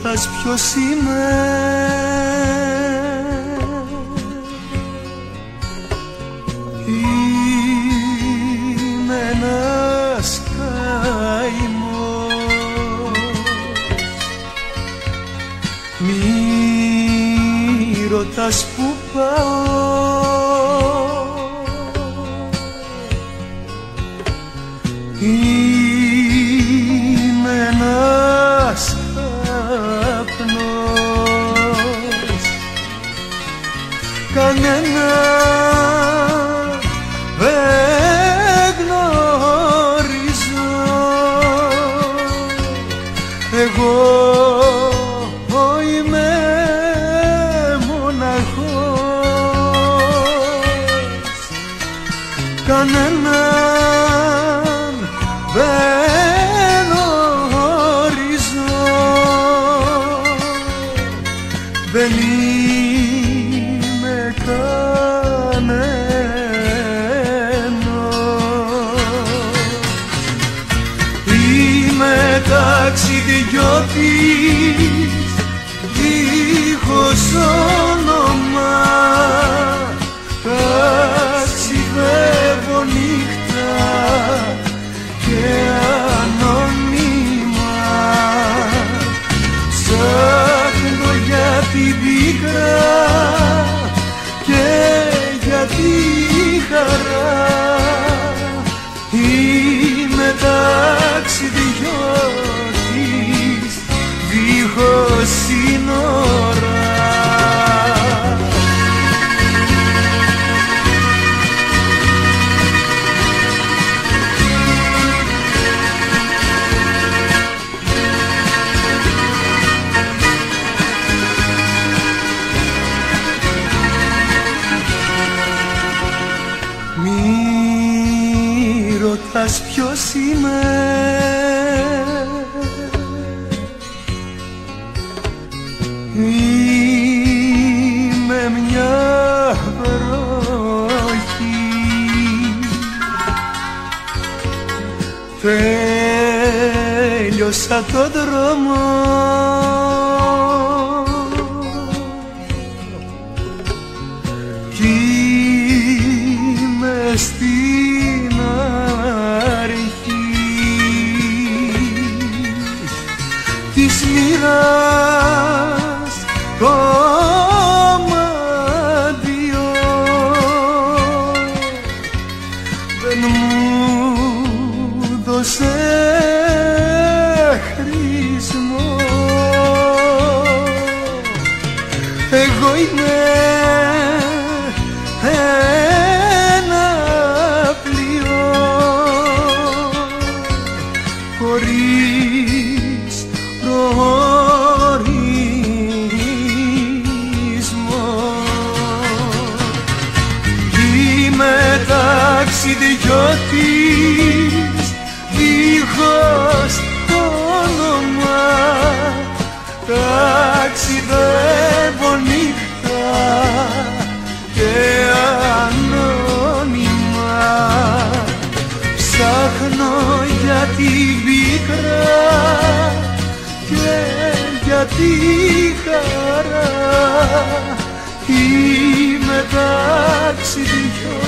ρωτάς ποιος είμαι, είμαι ένας καημός. Μη ρωτάς που πάω, είμαι ένας καπνός. Κανένα δεν γνωρίζω, εγώ είμαι μοναχός. Κανέναν δεν ορίζω, δεν είμαι κανένας. Είμαι ταξιδιώτης δίχως όνομα, ταξιδεύω νύχτα και ανώνυμα. Ψάχνω για την πίκρα και για τη χαρά. Είμαι ταξιδιώτης δίχως σύνορα. Μη ρωτάς ποιος είμαι, είμαι μια βροχή. Τέλειωσα τον δρόμο κι είμαι στην αρχή της μοίρας κομμάτιο. Δεν μου δώσε χρήσιμο, εγώ είμαι ένα πλοίο χωρίς προορισμό. Είμαι ταξιδιώτης δίχως όνομα, ταξιδεύω νύχτα και ανώνυμα. Ψάχνω για την πίκρα και για τη χαρά. Είμαι ταξιδιώτης